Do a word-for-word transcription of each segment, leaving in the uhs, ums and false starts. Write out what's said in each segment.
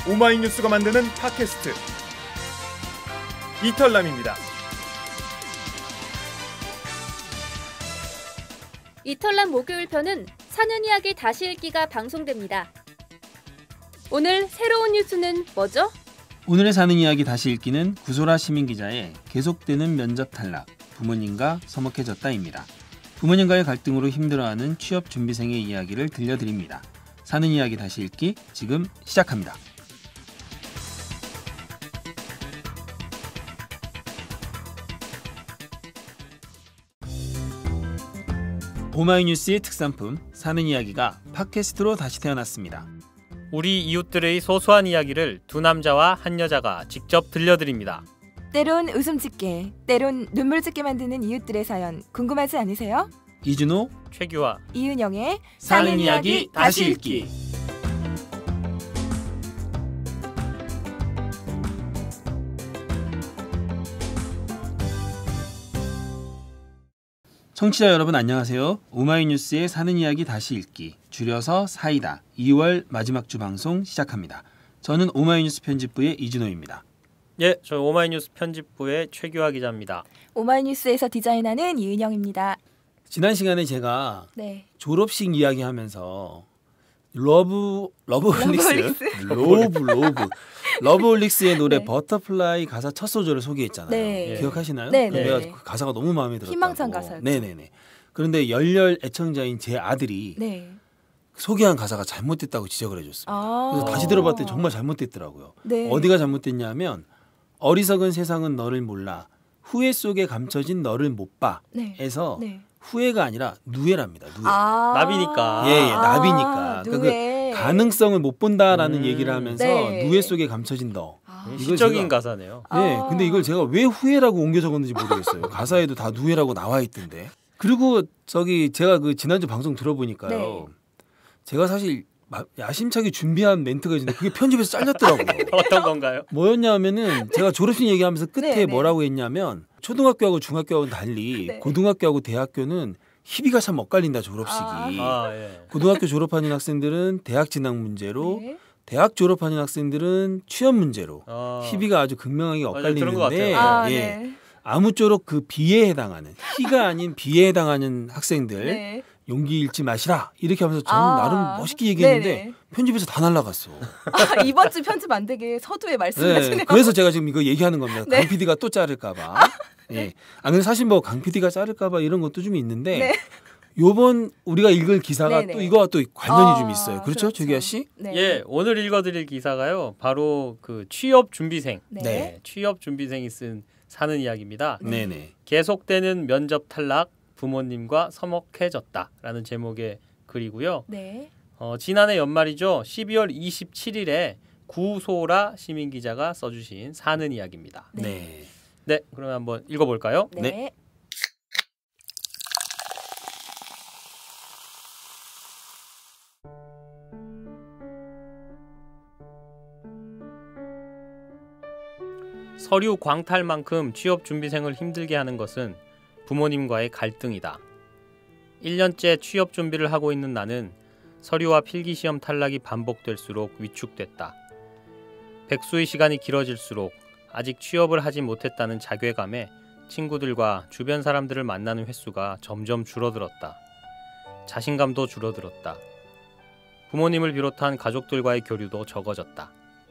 오마이뉴스가 만드는 팟캐스트 이털남입니다. 이털남 목요일 편은 사는 이야기 다시 읽기가 방송됩니다. 오늘 새로운 뉴스는 뭐죠? 오늘의 사는 이야기 다시 읽기는 구소라 시민기자의 계속되는 면접 탈락, 부모님과 서먹해졌다입니다. 부모님과의 갈등으로 힘들어하는 취업준비생의 이야기를 들려드립니다. 사는 이야기 다시 읽기 지금 시작합니다. 오마이뉴스의 특산품 사는 이야기가 팟캐스트로 다시 태어났습니다. 우리 이웃들의 소소한 이야기를 두 남자와 한 여자가 직접 들려드립니다. 때론 웃음 짓게, 때론 눈물 짓게 만드는 이웃들의 사연 궁금하지 않으세요? 이준호, 최규화, 이은영의 사는, 사는 이야기 다시 읽기. 청취자 여러분 안녕하세요. 오마이뉴스의 사는 이야기 다시 읽기, 줄여서 사이다 이월 마지막 주 방송 시작합니다. 저는 오마이뉴스 편집부의 이준호입니다. 예, 저 오마이뉴스 편집부의 최규화 기자입니다. 오마이뉴스에서 디자인하는 이은영입니다. 지난 시간에 제가 네. 졸업식 이야기하면서 러브 러브홀릭스 로브 로브 러브홀릭스의 노래 네. 버터플라이 가사 첫 소절을 소개했잖아요. 네. 기억하시나요? 네, 네. 네. 내가 그 가사가 너무 마음에 들었다고. 희망찬 가사였죠. 네네네. 그런데 열렬 애청자인 제 아들이 네. 소개한 가사가 잘못됐다고 지적을 해줬습니다. 아~ 그래서 다시 들어봤더니 정말 잘못됐더라고요. 네. 어디가 잘못됐냐면 어리석은 세상은 너를 몰라 후회 속에 감춰진 너를 못 봐에서 네. 네. 후회가 아니라 누에랍니다. 누에. 아~ 나비니까. 예, 예 나비니까. 아~ 그러니까 그 가능성을 못 본다라는 음~ 얘기를 하면서 네. 누에 속에 감춰진 너. 아~ 시적인 가사네요. 네, 아~ 근데 이걸 제가 왜 후회라고 옮겨 적었는지 모르겠어요. 가사에도 다 누에라고 나와 있던데. 그리고 저기 제가 그 지난주 방송 들어보니까요. 네. 제가 사실 야심차게 준비한 멘트가 있는데 그게 편집에서 잘렸더라고요. 어떤 건가요? 뭐였냐면은 제가 졸업식 얘기하면서 끝에 네, 뭐라고 했냐면 초등학교하고 중학교하고는 달리 네. 고등학교하고 대학교는 희비가 참 엇갈린다 졸업식이. 아, 예. 고등학교 졸업하는 학생들은 대학 진학 문제로 네. 대학 졸업하는 학생들은 취업 문제로 아. 희비가 아주 극명하게 엇갈리는데 같아요. 아, 예. 네. 아무쪼록 그 비에 해당하는 희가 아닌 비에 해당하는 학생들 네. 용기 잃지 마시라 이렇게 하면서 저는 아. 나름 멋있게 얘기했는데 네네. 편집에서 다 날라갔어. 아, 이번 주 편집 안 되게 서두에 말씀하시네요. 네, 그래서 제가 지금 이거 얘기하는 겁니다. 네. 강 피디가 또 자를까봐. 예. 아 근데 사실 뭐 강 피디가 자를까봐 이런 것도 좀 있는데 네. 요번 우리가 읽을 기사가 네네. 또 이거와 또 관련이 아, 좀 있어요. 그렇죠, 그렇죠. 조기아 씨? 네. 예, 오늘 읽어드릴 기사가요. 바로 그 취업 준비생, 네. 네. 취업 준비생이 쓴 사는 이야기입니다. 네, 네. 계속되는 면접 탈락, 부모님과 서먹해졌다라는 제목의 글이고요. 네. 어, 지난해 연말이죠. 십이월 이십칠일에 구소라 시민 기자가 써주신 사는 이야기입니다. 네. 네. 네, 그러면 한번 읽어볼까요? 네. 네. 서류 광탈만큼 취업 준비생을 힘들게 하는 것은 부모님과의 갈등이다. 일 년째 취업 준비를 하고 있는 나는 서류와 필기시험 탈락이 반복될수록 위축됐다. 백수의 시간이 길어질수록 아직 취업을 하지 못했다는 자괴감에 친구들과 주변 사람들을 만나는 횟수가 점점 줄어들었다. 자신감도 줄어들었다. 부모님을 비롯한 가족들과의 교류도 적어졌다.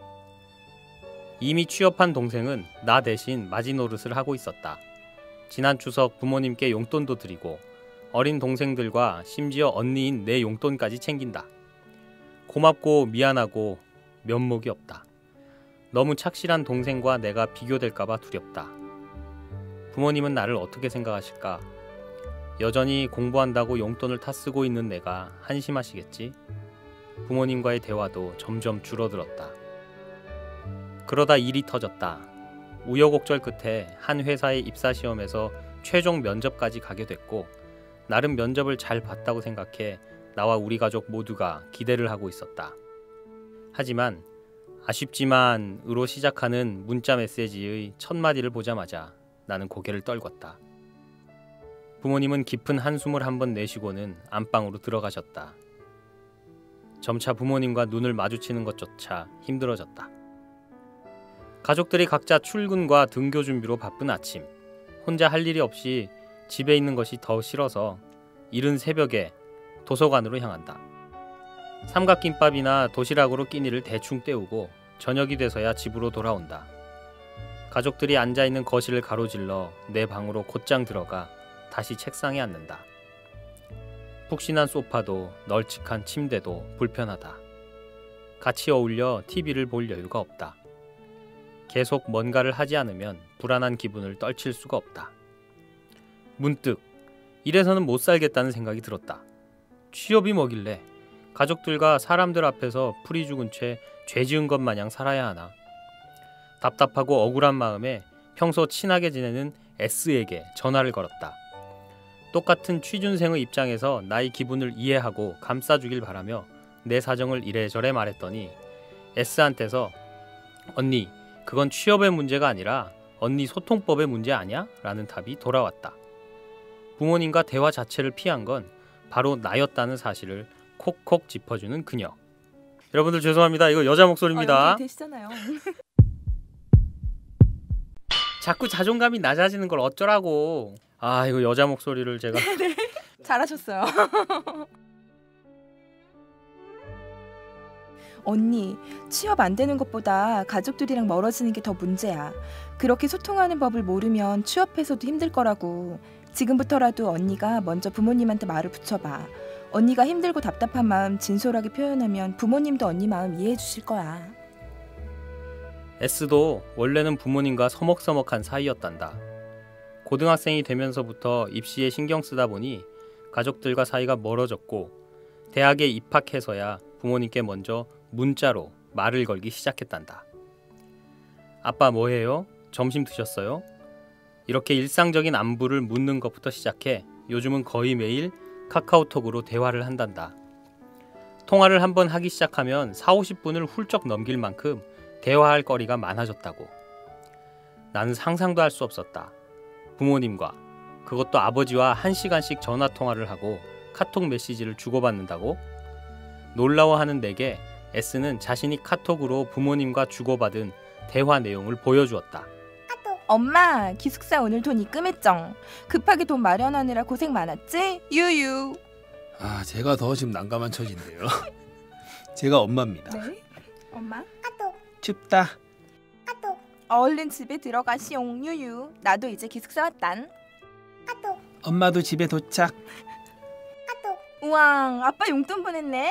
이미 취업한 동생은 나 대신 마지노릇을 하고 있었다. 지난 추석 부모님께 용돈도 드리고 어린 동생들과 심지어 언니인 내 용돈까지 챙긴다. 고맙고 미안하고 면목이 없다. 너무 착실한 동생과 내가 비교될까봐 두렵다. 부모님은 나를 어떻게 생각하실까? 여전히 공부한다고 용돈을 타 쓰고 있는 내가 한심하시겠지? 부모님과의 대화도 점점 줄어들었다. 그러다 일이 터졌다. 우여곡절 끝에 한 회사의 입사시험에서 최종 면접까지 가게 됐고 나름 면접을 잘 봤다고 생각해 나와 우리 가족 모두가 기대를 하고 있었다. 하지만 아쉽지만으로 시작하는 문자 메시지의 첫 마디를 보자마자 나는 고개를 떨궜다. 부모님은 깊은 한숨을 한번 내쉬고는 안방으로 들어가셨다. 점차 부모님과 눈을 마주치는 것조차 힘들어졌다. 가족들이 각자 출근과 등교 준비로 바쁜 아침, 혼자 할 일이 없이 집에 있는 것이 더 싫어서 이른 새벽에 도서관으로 향한다. 삼각김밥이나 도시락으로 끼니를 대충 때우고 저녁이 돼서야 집으로 돌아온다. 가족들이 앉아있는 거실을 가로질러 내 방으로 곧장 들어가 다시 책상에 앉는다. 푹신한 소파도 널찍한 침대도 불편하다. 같이 어울려 티비를 볼 여유가 없다. 계속 뭔가를 하지 않으면 불안한 기분을 떨칠 수가 없다. 문득 이래서는 못 살겠다는 생각이 들었다. 취업이 뭐길래 가족들과 사람들 앞에서 풀이 죽은 채 죄 지은 것 마냥 살아야 하나. 답답하고 억울한 마음에 평소 친하게 지내는 S에게 전화를 걸었다. 똑같은 취준생의 입장에서 나의 기분을 이해하고 감싸주길 바라며 내 사정을 이래저래 말했더니 S한테서 언니, 그건 취업의 문제가 아니라 언니 소통법의 문제 아니야? 라는 답이 돌아왔다. 부모님과 대화 자체를 피한 건 바로 나였다는 사실을 콕콕 짚어주는 그녀. 여러분들 죄송합니다. 이거 여자 목소리입니다. 어, 되시잖아요. 자꾸 자존감이 낮아지는 걸 어쩌라고. 아, 이거 여자 목소리를 제가 잘하셨어요. 언니, 취업 안 되는 것보다 가족들이랑 멀어지는 게 더 문제야. 그렇게 소통하는 법을 모르면 취업해서도 힘들 거라고. 지금부터라도 언니가 먼저 부모님한테 말을 붙여봐. 언니가 힘들고 답답한 마음 진솔하게 표현하면 부모님도 언니 마음 이해해 주실 거야. S도 원래는 부모님과 서먹서먹한 사이였단다. 고등학생이 되면서부터 입시에 신경 쓰다 보니 가족들과 사이가 멀어졌고 대학에 입학해서야 부모님께 먼저 문자로 말을 걸기 시작했단다. 아빠 뭐해요? 점심 드셨어요? 이렇게 일상적인 안부를 묻는 것부터 시작해 요즘은 거의 매일 카카오톡으로 대화를 한단다. 통화를 한번 하기 시작하면 사오십 분을 훌쩍 넘길 만큼 대화할 거리가 많아졌다고. 나는 상상도 할 수 없었다. 부모님과, 그것도 아버지와 한 시간씩 전화통화를 하고 카톡 메시지를 주고받는다고? 놀라워하는 내게 S는 자신이 카톡으로 부모님과 주고받은 대화 내용을 보여주었다. 엄마, 기숙사 오늘 돈 입금했정. 급하게 돈 마련하느라 고생 많았지? 유유. 아, 제가 더 지금 난감한 처지인데요. 제가 엄마입니다. 네? 엄마? 춥다. 얼른 집에 들어가시옹. 유유. 나도 이제 기숙사 왔단. 엄마도 집에 도착. 우왕, 아빠 용돈 보냈네.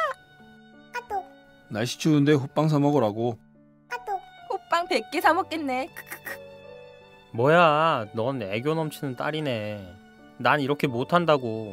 날씨 추운데 호빵 사 먹으라고. 호빵 백 개 사 먹겠네. 크크크. 뭐야, 넌 애교 넘치는 딸이네. 난 이렇게 못한다고.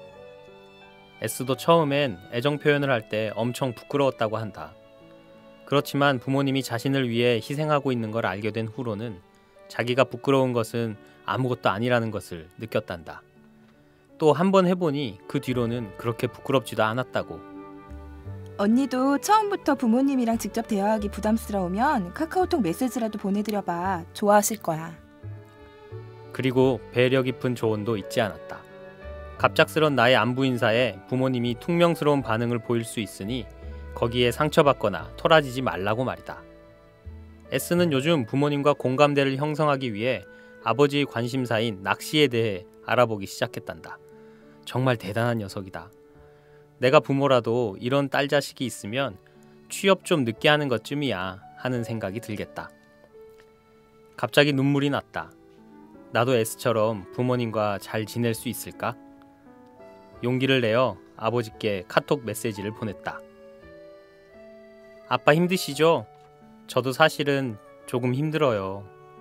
S도 처음엔 애정 표현을 할 때 엄청 부끄러웠다고 한다. 그렇지만 부모님이 자신을 위해 희생하고 있는 걸 알게 된 후로는 자기가 부끄러운 것은 아무것도 아니라는 것을 느꼈단다. 또 한 번 해보니 그 뒤로는 그렇게 부끄럽지도 않았다고. 언니도 처음부터 부모님이랑 직접 대화하기 부담스러우면 카카오톡 메시지라도 보내드려봐. 좋아하실 거야. 그리고 배려 깊은 조언도 잊지 않았다. 갑작스런 나의 안부 인사에 부모님이 퉁명스러운 반응을 보일 수 있으니 거기에 상처받거나 토라지지 말라고 말이다. S는 요즘 부모님과 공감대를 형성하기 위해 아버지의 관심사인 낚시에 대해 알아보기 시작했단다. 정말 대단한 녀석이다. 내가 부모라도 이런 딸 자식이 있으면 취업 좀 늦게 하는 것쯤이야 하는 생각이 들겠다. 갑자기 눈물이 났다. 나도 S처럼 부모님과 잘 지낼 수 있을까? 용기를 내어 아버지께 카톡 메시지를 보냈다. 아빠 힘드시죠? 저도 사실은 조금 힘들어요.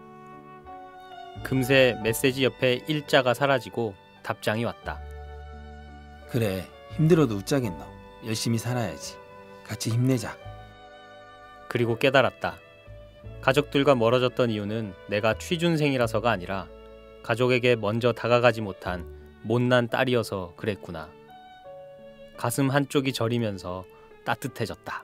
금세 메시지 옆에 일자가 사라지고 답장이 왔다. 그래, 힘들어도 웃자겠노. 열심히 살아야지. 같이 힘내자. 그리고 깨달았다. 가족들과 멀어졌던 이유는 내가 취준생이라서가 아니라 가족에게 먼저 다가가지 못한 못난 딸이어서 그랬구나. 가슴 한쪽이 저리면서 따뜻해졌다.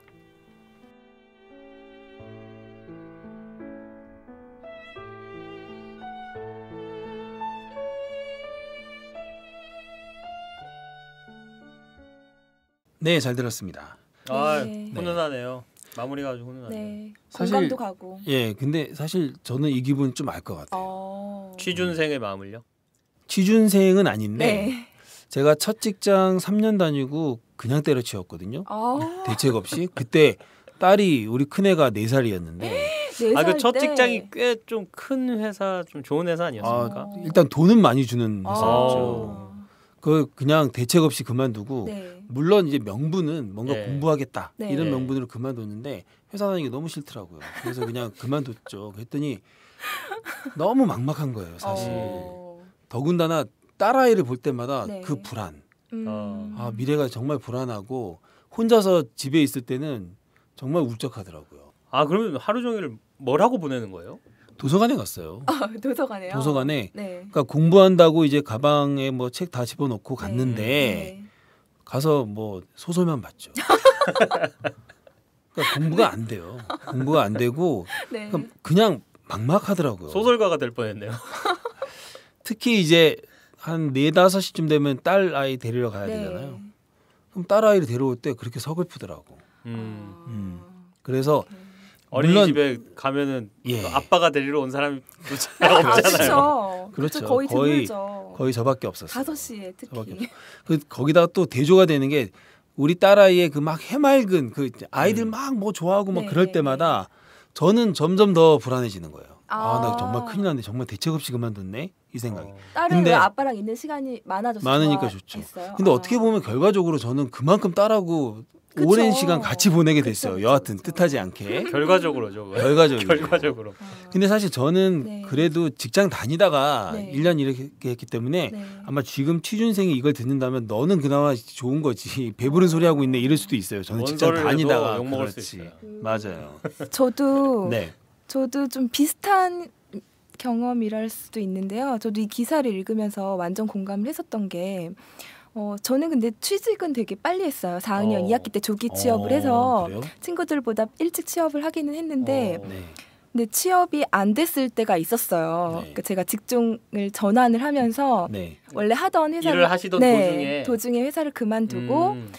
네, 잘 들었습니다. 아, 네. 훈훈하네요. 마무리가 아주 훈훈하네요. 네. 사실- 공감도 가고. 예, 근데 사실 저는 이 기분 좀 알 것 같아요. 어. 취준생의 마음을요? 취준생은 아닌데 네. 제가 첫 직장 삼 년 다니고 그냥 때려치웠거든요. 아. 대책 없이. 그때 딸이 우리 큰애가 네 살이었는데 네 아, 그 살 첫 때. 직장이 꽤 좀 큰 회사, 좀 좋은 회사 아니었습니까? 아, 일단 돈은 많이 주는 아. 회사였죠. 그 그냥 대책 없이 그만두고 네. 물론 이제 명분은 뭔가 예. 공부하겠다 네. 이런 예. 명분으로 그만뒀는데 회사 다니기 너무 싫더라고요. 그래서 그냥 그만뒀죠. 그랬더니 너무 막막한 거예요, 사실. 어. 더군다나 딸아이를 볼 때마다 네. 그 불안. 음. 어. 아, 미래가 정말 불안하고 혼자서 집에 있을 때는 정말 울적하더라고요. 아, 그러면 하루 종일 뭘 하고 보내는 거예요? 도서관에 갔어요. 아, 도서관에요. 도서관에 네. 그러니까 공부한다고 이제 가방에 뭐 책 다 집어넣고 갔는데 네. 가서 뭐 소설만 봤죠. 그러니까 공부가 안 돼요. 공부가 안 되고 네. 그러니까 그냥 막막하더라고요. 소설가가 될 뻔했네요. 특히 이제 한 네 다섯 시쯤 되면 딸 아이 데리러 가야 네. 되잖아요. 그럼 딸 아이를 데려올 때 그렇게 서글프더라고. 음. 음. 그래서 어린이집에 가면은 예. 아빠가 데리러 온 사람이 잘 없잖아요. 그렇죠. 그렇죠. 거의 거의- 드물죠. 거의 저밖에 없었어요. 다섯 시에 저밖에 특히. 그 거기다가 또 대조가 되는 게 우리 딸아이의 그 막 해맑은 그 아이들 음. 막 뭐 좋아하고 막 네, 그럴 네, 때마다 저는 점점 더 불안해지는 거예요. 아, 아. 나 정말 큰일 났네. 정말 대책 없이 그만뒀네. 이 생각이. 어. 딸은 근데- 왜 아빠랑 있는 시간이 많아져서 많으니까 좋죠. 좋아했어요? 근데 아. 어떻게 보면 결과적으로 저는 그만큼 딸하고 그쵸. 오랜 시간 같이 보내게 그쵸, 됐어요. 그쵸, 여하튼 그쵸. 뜻하지 않게. 결과적으로죠. 그거. 결과적으로. 결과적으로. 아. 근데 사실 저는 네. 그래도 직장 다니다가 네. 일 년 이렇게 했기 때문에 네. 아마 지금 취준생이 이걸 듣는다면 너는 그나마 좋은 거지. 배부른 소리 하고 있네 이럴 수도 있어요. 저는 직장 원서를 다니다가 욕 먹을 수 그렇지. 있어요. 맞아요. 저도 네. 저도 좀 비슷한 경험이랄 수도 있는데요. 저도 이 기사를 읽으면서 완전 공감을 했었던 게 어, 저는 근데 취직은 되게 빨리 했어요. 사 학년 어. 이 학기 때 조기 취업을 어, 해서 그래요? 친구들보다 일찍 취업을 하기는 했는데 어. 네. 근데 취업이 안 됐을 때가 있었어요. 네. 그러니까 제가 직종을 전환을 하면서 네. 원래 하던 회사를 일을 하시던 네, 도중에 회사를 그만두고 음.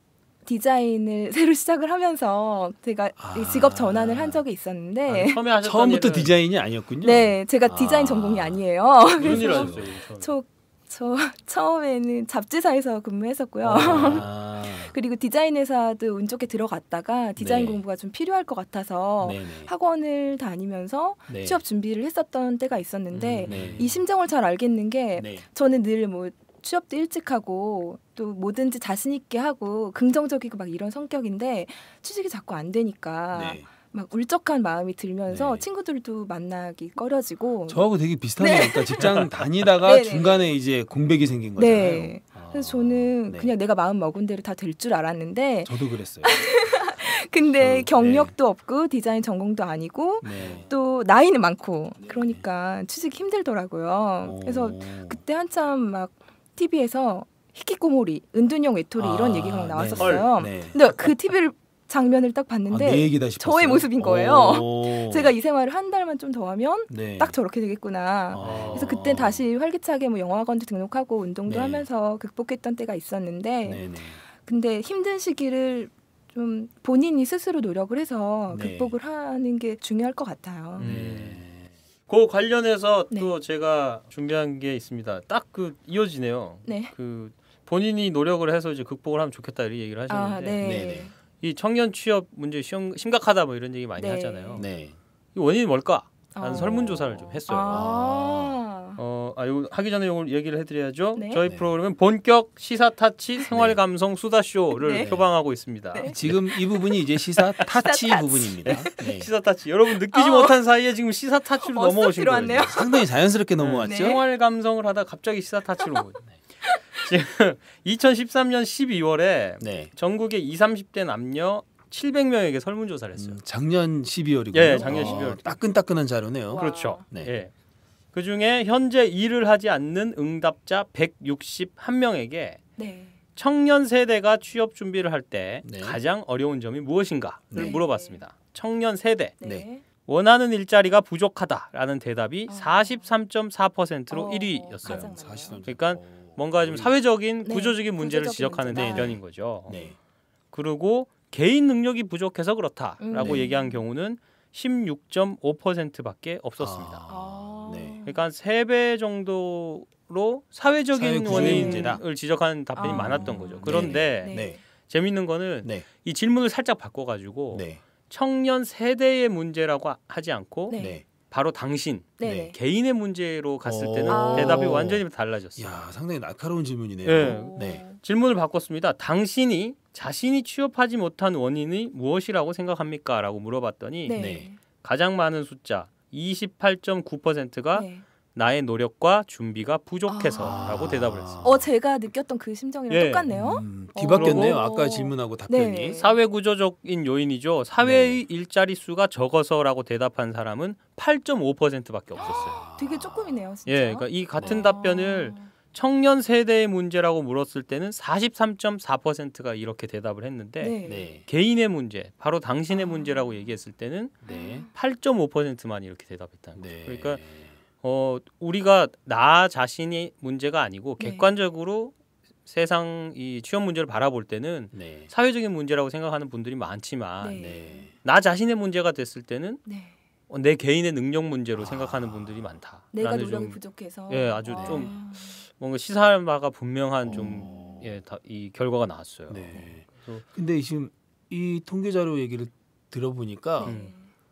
디자인을 새로 시작을 하면서 제가 아. 이 직업 전환을 한 적이 있었는데 아니, 처음에 하셨던 처음부터 일은 디자인이 아니었군요. 네, 제가 아. 디자인 전공이 아니에요. 무슨 일 그래서 하셨어요? 처음에? 저, 저 처음에는 잡지사에서 근무했었고요. 아. 그리고 디자인 회사도 운 좋게 들어갔다가 디자인 네. 공부가 좀 필요할 것 같아서 네네. 학원을 다니면서 네. 취업 준비를 했었던 때가 있었는데 음, 네. 이 심정을 잘 알겠는 게 네. 저는 늘 뭐 취업도 일찍 하고 또 뭐든지 자신 있게 하고 긍정적이고 막 이런 성격인데 취직이 자꾸 안 되니까 네. 막 울적한 마음이 들면서 네. 친구들도 만나기 꺼려지고 저하고 되게 비슷하네요. 그러니까 직장 다니다가 네, 네. 중간에 이제 공백이 생긴 거잖아요. 네. 아. 그래서 저는 네. 그냥 내가 마음 먹은 대로 다 될 줄 알았는데 저도 그랬어요. 근데 저- 경력도 없고 디자인 전공도 아니고 네. 또 나이는 많고 네. 그러니까 취직이 힘들더라고요. 오. 그래서 그때 한참 막 티비에서 히키코모리, 은둔형 외톨이 이런 아, 얘기가 막 네. 나왔었어요. 네. 근데 그 티비를 장면을 딱 아, 봤는데 내 얘기다 싶었어요. 저의 모습인 거예요. 오. 제가 이 생활을 한 달만 좀 더 하면 네. 딱 저렇게 되겠구나. 아. 그래서 그때 다시 활기차게 뭐 영어학원도 등록하고 운동도 네. 하면서 극복했던 때가 있었는데 네네. 근데 힘든 시기를 좀 본인이 스스로 노력을 해서 네. 극복을 하는 게 중요할 것 같아요. 음. 그 관련해서 네. 또 제가 준비한 게 있습니다. 딱 그 이어지네요. 네. 그 본인이 노력을 해서 이제 극복을 하면 좋겠다 이런 얘기를 아, 하셨는데 네. 네네. 이 청년 취업 문제 심, 심각하다 뭐 이런 얘기 많이 네. 하잖아요. 네. 이 원인이 뭘까? 라는 어. 설문조사를 좀 했어요. 아. 어, 아, 요 하기 전에 이걸 얘기를 해드려야죠. 네. 저희 네. 프로그램은 본격 시사 타치 생활 감성 수다 쇼를 네. 표방하고 있습니다. 네. 지금 이 부분이 이제 시사 타치 타치. 부분입니다. 네. 시사 타치 여러분 느끼지 어. 못한 사이에 지금 시사 타치로 어, 쏙 넘어오신 거예요. 들어왔네요. 상당히 자연스럽게 넘어왔죠. 네. 생활 감성을 하다 갑자기 시사 타치로 오네. 지금 이천십삼 년 십이월에 네. 전국의 이십, 삼십 대 남녀 칠백 명에게 설문조사를 했어요. 음, 작년 십이월이고요. 예, 작년 십이월. 따끈따끈한 자료네요. 와. 그렇죠. 네. 예. 그 중에 현재 일을 하지 않는 응답자 백육십일 명에게 네. 청년 세대가 취업 준비를 할 때 네. 가장 어려운 점이 무엇인가를 네. 물어봤습니다. 청년 세대 네. 네. 원하는 일자리가 부족하다라는 대답이 어. 사십삼 점 사 퍼센트로 어, 일 위였어요. 가장 사실은 그러니까 뭔가 좀 사회적인 네, 구조적인 문제를 구조적인 지적하는 문제다. 답변인 거죠. 네. 그리고 개인 능력이 부족해서 그렇다라고 음, 네. 얘기한 경우는 십육 점 오 퍼센트밖에 없었습니다. 아. 네. 그러니까 한 세 배 정도로 사회적인 사회 구조의 원인을 문제다. 지적하는 답변이 아. 많았던 거죠. 그런데 네. 네. 재밌는 거는 네. 이 질문을 살짝 바꿔가지고 네. 청년 세대의 문제라고 하지 않고 네. 네. 바로 당신 네. 네. 개인의 문제로 갔을 때는 아. 대답이 완전히 달라졌어요. 야, 상당히 날카로운 질문이네요. 네. 네. 질문을 바꿨습니다. 당신이 자신이 취업하지 못한 원인이 무엇이라고 생각합니까? 라고 물어봤더니 네. 네. 가장 많은 숫자 이십팔 점 구 퍼센트가 네. 나의 노력과 준비가 부족해서 아. 라고 대답을 했습니다. 어 제가 느꼈던 그 심정이랑 예. 똑같네요. 음, 어. 뒤바뀌었네요. 그러고- 아까 질문하고 답변이. 네. 사회구조적인 요인이죠. 사회의 일자리 수가 적어서라고 대답한 사람은 팔 점 오 퍼센트밖에 없었어요. 되게 조금이네요, 진짜. 예, 그러니까 이 같은 네. 답변을 청년 세대의 문제라고 물었을 때는 사십삼 점 사 퍼센트가 이렇게 대답을 했는데 네. 네. 개인의 문제, 바로 당신의 아. 문제라고 얘기했을 때는 네. 팔 점 오 퍼센트만 이렇게 대답했다는 거죠. 네. 그러니까 어, 우리가 나 자신이 문제가 아니고 네. 객관적으로 세상 이 취업 문제를 바라볼 때는 네. 사회적인 문제라고 생각하는 분들이 많지만 네. 네. 나 자신의 문제가 됐을 때는 네. 어, 내 개인의 능력 문제로 아. 생각하는 분들이 많다. 내가 라는 노력이 좀 부족해서. 예, 아주 아. 좀 뭔가 시사할 바가 분명한 좀 어. 예, 다, 이 결과가 나왔어요. 네. 그래서- 근데 지금 이 통계 자료 얘기를 들어보니까 음.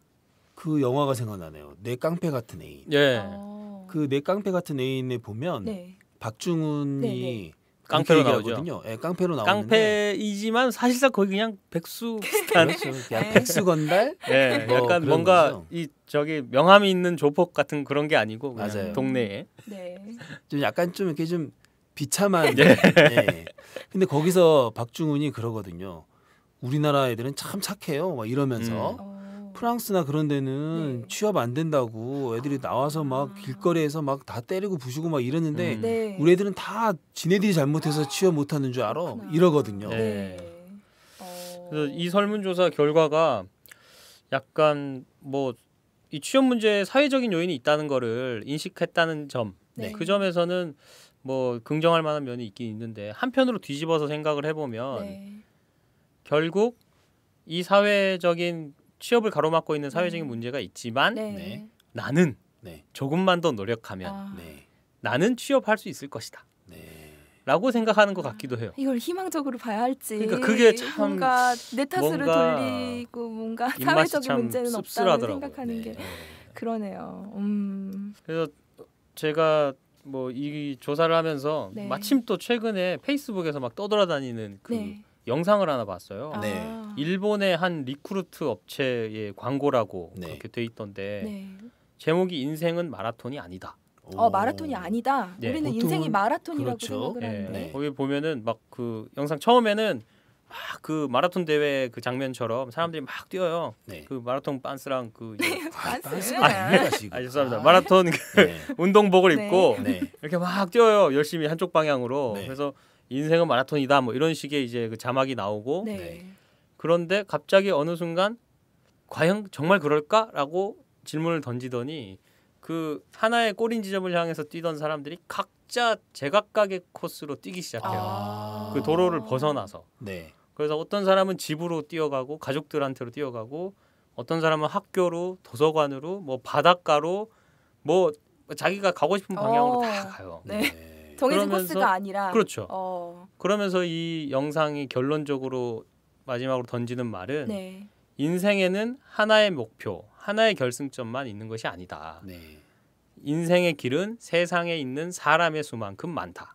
그 영화가 생각나네요. 내 깡패 같은 애인. 예, 어. 그 내 깡패 같은 애인에 보면 네. 박중훈이 네, 네. 깡패로 얘기하거든요. 예, 깡패로 나오는데 깡패이지만 사실상 거의 그냥 백수 비슷한 그렇죠. 그냥 네. 백수 건달? 예, 뭐 약간 그런 뭔가 거죠. 이 저기 명함이 있는 조폭 같은 그런 게 아니고 그냥 맞아요. 동네에 네. 좀 약간 좀 이렇게 좀 비참한. 네. 네. 근데 거기서 박중훈이 그러거든요. 우리나라 애들은 참 착해요. 막 이러면서 음. 어. 프랑스나 그런 데는 네. 취업 안 된다고 애들이 나와서 막 아. 길거리에서 막 다 때리고 부수고 막 이러는데 음. 네. 우리 애들은 다 지네들이 잘못해서 취업 못하는 줄 알아. 그렇구나. 이러거든요. 네. 네. 어. 그래서 이 설문조사 결과가 약간 뭐 이 취업 문제에 사회적인 요인이 있다는 거를 인식했다는 점, 네. 그 점에서는 뭐 긍정할 만한 면이 있긴 있는데 한편으로 뒤집어서 생각을 해보면 네. 결국 이 사회적인 취업을 가로막고 있는 사회적인 음. 문제가 있지만 네. 네. 나는 네. 조금만 더 노력하면 아. 네. 나는 취업할 수 있을 것이다 네. 라고 생각하는 것 같기도 해요. 이걸 희망적으로 봐야 할지. 그러니까 그게 참 뭔가 내 탓으로 뭔가 돌리고 뭔가 입맛이 사회적인 참 문제는 없다고 씁쓸하더라고요. 생각하는 네. 게 그러네요. 음. 그래서 제가 뭐 이 조사를 하면서 네. 마침 또 최근에 페이스북에서 막 떠돌아다니는 그 네. 영상을 하나 봤어요. 네. 아. 일본의 한 리크루트 업체의 광고라고 네. 그렇게 돼 있던데 네. 제목이 인생은 마라톤이 아니다. 어 마라톤이 아니다. 네. 우리는 보통은 인생이 마라톤이라고 그렇죠. 생각을 예, 하는데. 네. 거기 보면은 막 그 영상 처음에는 막 그 마라톤 대회 그 장면처럼 사람들이 막 뛰어요. 네. 그 마라톤 빤스랑 그 이제- 아, 빤스. 빤스가 아닙니다, 지금. 아 죄송합니다. 아. 마라톤 그 네. 운동복을 네. 입고 네. 이렇게 막 뛰어요. 열심히 한쪽 방향으로. 네. 그래서 인생은 마라톤이다. 뭐 이런 식의 이제 그 자막이 나오고 네. 네. 그런데 갑자기 어느 순간 과연 정말 그럴까라고 질문을 던지더니 그 하나의 꼬린 지점을 향해서 뛰던 사람들이 각자 제각각의 코스로 뛰기 시작해요. 아. 그 도로를 벗어나서. 네. 그래서 어떤 사람은 집으로 뛰어가고 가족들한테로 뛰어가고 어떤 사람은 학교로 도서관으로 뭐 바닷가로 뭐 자기가 가고 싶은 방향으로 어. 다 가요. 네. 네. 정해진 그러면서- 코스가 아니라. 그렇죠. 어. 그러면서 이 영상이 결론적으로 마지막으로 던지는 말은 네. 인생에는 하나의 목표, 하나의 결승점만 있는 것이 아니다. 네. 인생의 길은 세상에 있는 사람의 수만큼 많다.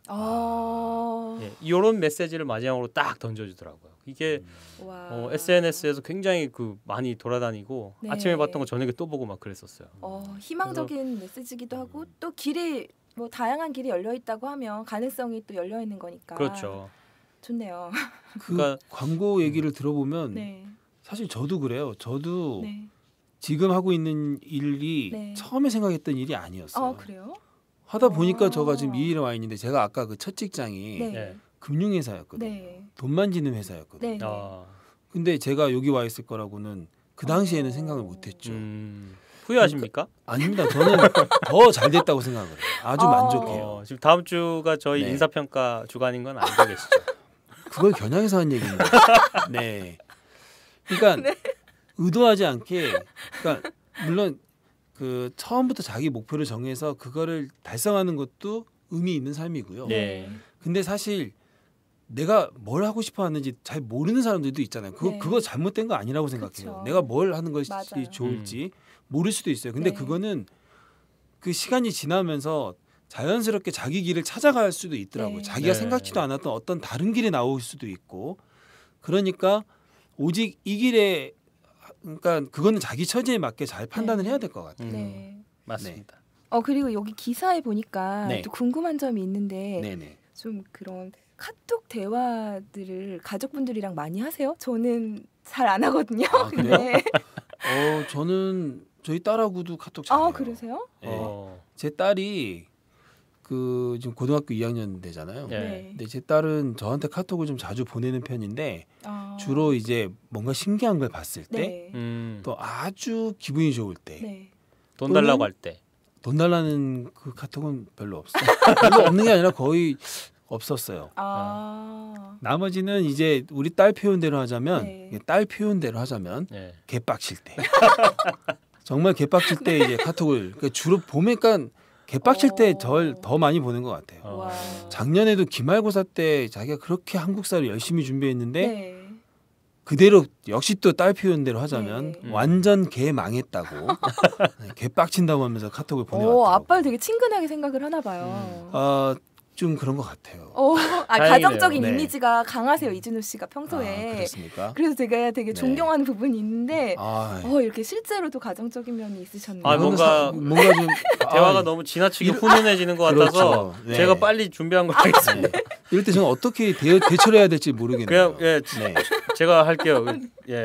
어. 예, 이런 메시지를 마지막으로 딱 던져주더라고요. 이게 와. 어, 에스엔에스에서 굉장히 그 많이 돌아다니고 네. 아침에 봤던 거 저녁에 또 보고 막 그랬었어요. 어, 희망적인 메시지기도 하고 또 길이 뭐 다양한 길이 열려 있다고 하면 가능성이 또 열려 있는 거니까. 그렇죠. 좋네요. 그 그러니까- 광고 얘기를 들어보면 네. 사실 저도 그래요. 저도 네. 지금 하고 있는 일이 네. 처음에 생각했던 일이 아니었어요. 아 그래요? 하다 보니까 아. 저가 지금 이 일에 와 있는데 제가 아까 그 첫 직장이 네. 네. 금융회사였거든요. 네. 돈 만지는 회사였거든요. 네. 아, 근데 제가 여기 와 있을 거라고는 그 당시에는 어. 생각을 못했죠. 음, 후회하십니까? 아닙니다. 저는 더 잘 됐다고 생각을 해요. 아주 어. 만족해요. 어, 지금 다음 주가 저희 네. 인사평가 주간인 건 알고 계시죠? 그걸 겨냥해서 한 얘기입니다. 네. 그러니까 네. 의도하지 않게 그러니까 물론 그 처음부터 자기 목표를 정해서 그거를 달성하는 것도 의미 있는 삶이고요. 네. 근데 사실 내가 뭘 하고 싶어 하는지 잘 모르는 사람들도 있잖아요. 그거 네. 그거 잘못된 거 아니라고 생각해요. 그쵸. 내가 뭘 하는 것이 맞아요. 좋을지 모를 수도 있어요. 근데 네. 그거는 그 시간이 지나면서 자연스럽게 자기 길을 찾아갈 수도 있더라고요. 네. 자기가 네. 생각지도 않았던 어떤 다른 길이 나올 수도 있고. 그러니까 오직 이 길에 그러니까 그거는 자기 처지에 맞게 잘 판단을 네. 해야 될 것 같아요. 음, 네. 맞습니다. 어 그리고 여기 기사에 보니까 네. 또 궁금한 점이 있는데 네네. 좀 그런 카톡 대화들을 가족분들이랑 많이 하세요? 저는 잘 안 하거든요. 아, 그래요? 근데 어 저는 저희 딸하고도 카톡 잘해요. 아 그러세요? 네. 어, 제 딸이 그 지금 고등학교 이 학년 되잖아요. 네. 근데 제 딸은 저한테 카톡을 좀 자주 보내는 편인데 아. 주로 이제 뭔가 신기한 걸 봤을 때 네. 음, 또 아주 기분이 좋을 때 돈 네. 돈 달라고 할 때. 달라는 그 카톡은 별로 없어요. 별로 없는 게 아니라 거의 없었어요. 아. 나머지는 이제 우리 딸 표현대로 하자면 네. 딸 표현대로 하자면 네. 개빡칠 때 정말 개빡칠 때 이제 카톡을 그러니까 주로 보니까 개빡칠 때 어. 절 더 많이 보는 것 같아요. 어. 와. 작년에도 기말고사 때 자기가 그렇게 한국사를 열심히 준비했는데 네. 그대로 역시 또 딸 표현대로 하자면 네. 음. 완전 개 망했다고 네, 개 빡친다고 하면서 카톡을 어, 보내왔더라고요. 아빠를 되게 친근하게 생각을 하나 봐요. 어, 좀 그런 것 같아요. 어, 아, 다행이네요. 가정적인 네. 이미지가 강하세요 이진우 씨가 아, 평소에. 그렇습니까? 그래서 제가 되게 네. 존경하는 부분이 있는데 아, 어, 이렇게 실제로도 가정적인 면이 있으셨네요. 아, 이거는 뭔가- 사- 뭔가 좀 대화가 아, 너무 지나치게 이러- 훈훈해지는 것 같아서 그렇죠. 네. 제가 빨리 준비한 걸 하겠습니다. 네. 이럴 때 저는 어떻게 대, 대처를 해야 될지 모르겠네요. 그냥 예, 네. 제가 할게요. 예.